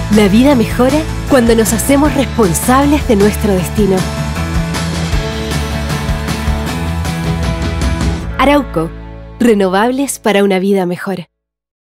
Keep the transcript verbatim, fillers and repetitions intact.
La vida mejora cuando nos hacemos responsables de nuestro destino. Arauco, renovables para una vida mejor.